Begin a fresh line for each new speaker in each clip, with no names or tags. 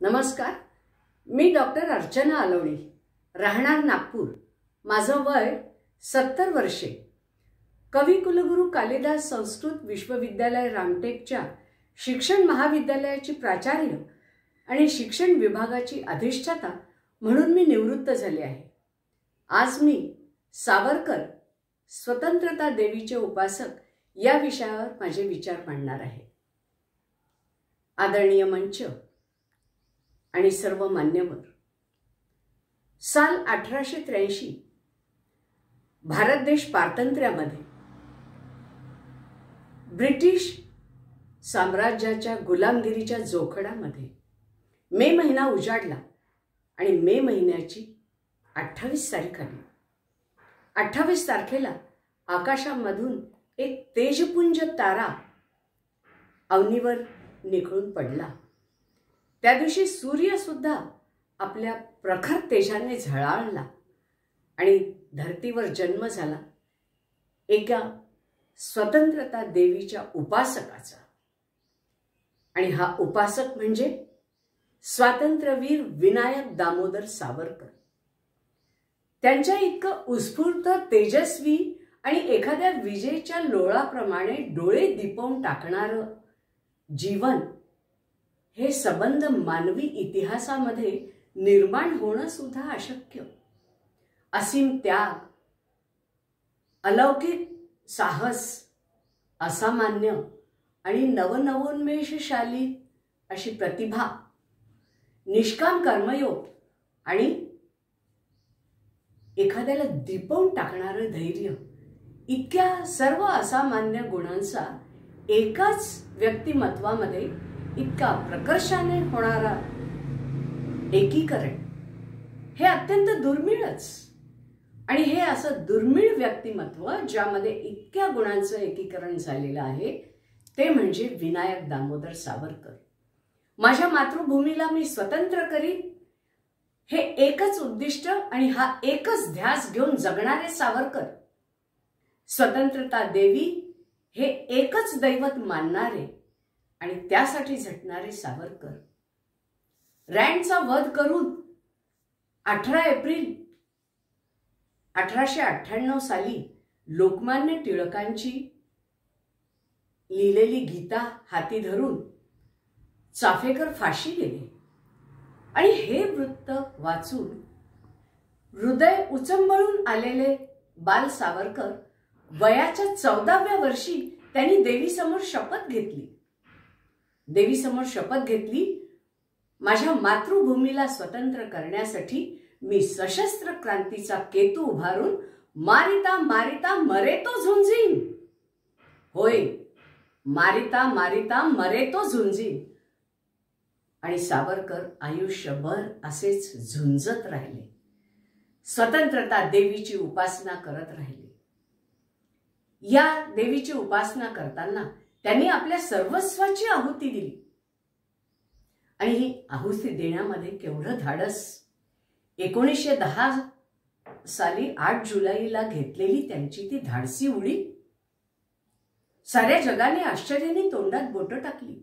नमस्कार, मी डॉक्टर अर्चना अलोणी, राहणार नागपूर। माझं वय 70 वर्षे। कविकुलगुरू कालिदास संस्कृत विश्वविद्यालय रामटेकच्या शिक्षण महाविद्यालयाची प्राचार्य आणि शिक्षण विभागाची अधिष्ठाता म्हणून मी निवृत्त झाले आहे। आज मी सावरकर स्वतंत्रता देवीचे उपासक या विषयावर माझे विचार मांडणार आहे। आदरणीय मंच आणि सर्व मान्यवर, साल 1883 भारत देश पारतंत्र्यामध्ये ब्रिटिश साम्राज्याच्या गुलामगिरीच्या जोखडामध्ये मे महिना उजाडला आणि मे महिन्याची 28 तारीख आली। 28 तारखेला आकाशामधून एक तेजपुंज तारा अवनीवर निखळून पडला। त्या दिवशी सूर्य सुद्धा आपल्या प्रखर तेजाने झळाळला आणि धरतीवर जन्म झाला एका स्वतंत्रता देवीच्या उपासकाचा। आणि हा उपासक म्हणजे स्वातंत्र्यवीर विनायक दामोदर सावरकर। त्यांच्या इतकं उत्स्फूर्त, तेजस्वी आणि एखाद्या विजेच्या लोळाप्रमाणे डोळे दिपवून टाकणारं जीवन हे सबंध मानवी इतिहासामध्ये निर्माण होणं सुद्धा अशक्य। असीम त्याग, अलौकिक साहस, असामान्य आणि नवनवोन्मेषशाली अशी प्रतिभा, निष्काम कर्मयोग आणि एखाद्याला दिपवून टाकणारं धैर्य, इतक्या सर्व असामान्य गुणांचा एकाच व्यक्तिमत्वामध्ये इतका प्रकर्षाने होणारा एकीकरण हे अत्यंत दुर्मिळच। आणि हे असं दुर्मिळ व्यक्तिमत्व ज्यामध्ये इतक्या गुणांचं एकीकरण झालेलं आहे ते म्हणजे विनायक दामोदर सावरकर। माझ्या मातृभूमीला मी स्वतंत्र करीन हे एकच उद्दिष्ट आणि हा एकच ध्यास घेऊन जगणारे सावरकर, स्वतंत्रता देवी हे एकच दैवत मानणारे आणि त्यासाठी झटणारे सावरकर, रँडचा वध करून 18 एप्रिल 1898 साली लोकमान्य टिळकांची लिहिलेली गीता हाती धरून चाफेकर फाशी गेले। आणि हे वृत्त वाचून हृदय उचंबळून आलेले बाल सावरकर वयाच्या 14व्या वर्षी त्यांनी देवीसमोर शपथ घेतली। देवीसमोर शपथ घेतली, माझ्या मातृभूमीला स्वतंत्र करण्यासाठी मी सशस्त्र क्रांतीचा केतू उभारून मारिता मारिता मरेतो झुंजीन। होय, मारिता मारिता मरेतो झुंजीन। आणि सावरकर आयुष्यभर असेच झुंजत राहिले, स्वतंत्रता देवीची उपासना करत राहिले। या देवीची उपासना करताना त्यांनी आपल्या सर्वस्वाची आहुती दिली। आणि ही आहुती देण्यामध्ये केवढं धाडस! 1910 साली 8 जुलैला घेतलेली त्यांची ती धाडसी उडी साऱ्या जगाने आश्चर्याने तोंडात बोटं टाकली।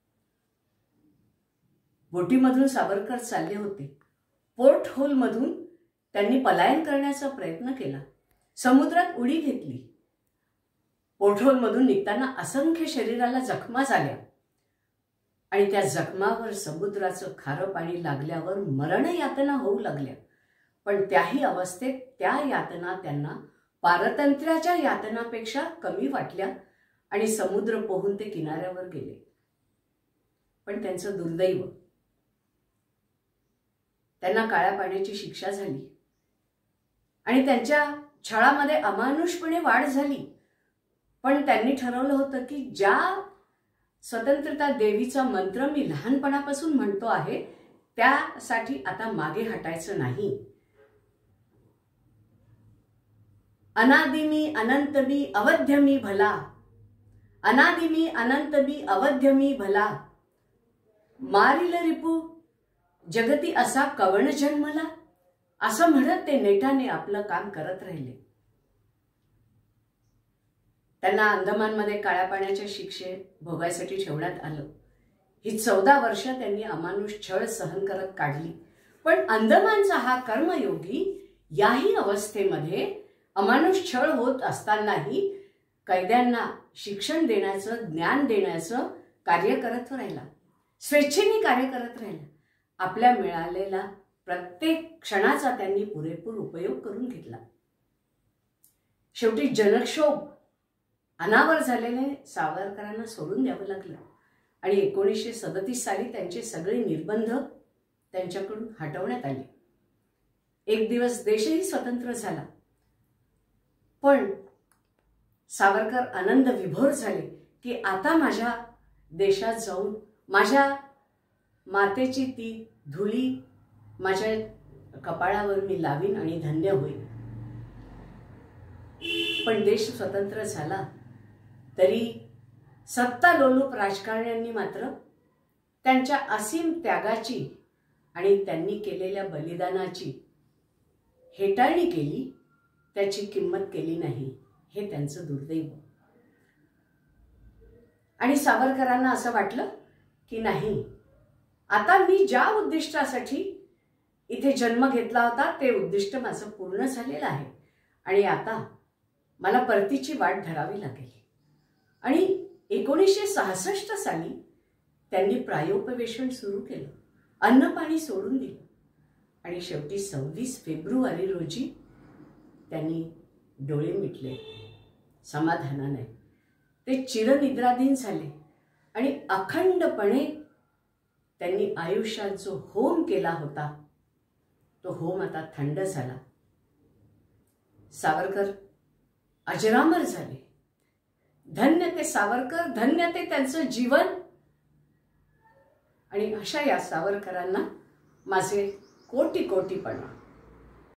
बोटीमधून सावरकर चालले होते। पोर्ट होल मधून त्यांनी पलायन करण्याचा प्रयत्न केला, समुद्रात उडी घेतली। पोर्ट होल मधून निघताना असंख्य शरीराला जखमा झाल्या आणि त्या जखमावर समुद्राचं खारं पाणी लागल्यावर मरण यातना होऊ लागल्या। पण त्याही अवस्थेत त्या यातना त्यांना पारतंत्र्याच्या यातनापेक्षा कमी वाटल्या आणि समुद्र पोहून ते किनाऱ्यावर गेले। पण त्यांचं दुर्दैव, त्यांना काळ्या पाण्याची शिक्षा झाली आणि त्यांच्या छळामध्ये अमानुषपणे वाढ झाली। पण त्यांनी ठरवलं होतं की ज्या स्वतंत्रता देवीचा मंत्र मी लहानपणापासून म्हणतो आहे त्यासाठी आता मागे हटायचं नाही। अनादि मी अनंत मी अवध्य मी भला, अनादि मी अनंत मी अवध्य मी भला, मारिल रिपू जगती असा कवण जन्मला, असं म्हणत ते नेटाने आपलं काम करत राहिले। त्यांना अंदमानमध्ये काळ्या पाण्याच्या शिक्षे भोगायसाठी ठेवण्यात आलं। ही 14 वर्ष त्यांनी अमानुष छळ सहन करत काढली. पण अंदमानचा हा कर्मयोगी याही अवस्थेमध्ये अमानुष छळ होत असतानाही कैद्यांना शिक्षण देण्याचं, ज्ञान देण्याचं कार्य करत राहिला. स्वेच्छेने कार्य करत राहिला. आपल्या मिळालेला प्रत्येक क्षणाचा त्यांनी पुरेपूर उपयोग करून घेतला. शेवटी जनक्षोभ अनावर झालेले सावरकरांना सोडून द्यावं लागलं आणि 1937 साली त्यांचे सगळे निर्बंध त्यांच्याकडून हटवण्यात आले. एक दिवस देशही स्वतंत्र झाला. पण सावरकर आनंद विभोर झाले की आता माझ्या देशात जाऊन माझ्या मातेची ती धुळी माझ्या कपाळावर मी लावीन आणि धन्य होईल. पण देश स्वतंत्र झाला तरी सत्तालोलुप राजकारण्यांनी मात्र त्यांच्या असीम त्यागाची आणि त्यांनी केलेल्या बलिदानाची हेटाळणी केली, त्याची किंमत केली नाही. हे त्यांचं दुर्दैव. आणि सावरकरांना असं वाटलं की नाही, आता मी ज्या उद्दिष्टासाठी इथे जन्म घेतला होता ते उद्दिष्ट माझं पूर्ण झालेलं आहे आणि आता मला परतीची वाट धरावी लागेल. आणि 1966 साली त्यांनी प्रायोपवेशन सुरू केलं, अन्न पाणी सोडून दिलं आणि शेवटी 26 फेब्रुवारी रोजी त्यांनी डोळे मिटले समाधानाने. ते चिरनिद्राधीन झाले आणि अखंडपणे त्यांनी आयुष्यात जो होम केला होता तो होम आता थंड झाला. सावरकर अजरामर झाले. धन्य ते सावरकर, धन्य ते त्यांचं जीवन. आणि अशा या सावरकरांना माझे कोटी कोटी प्रणाम.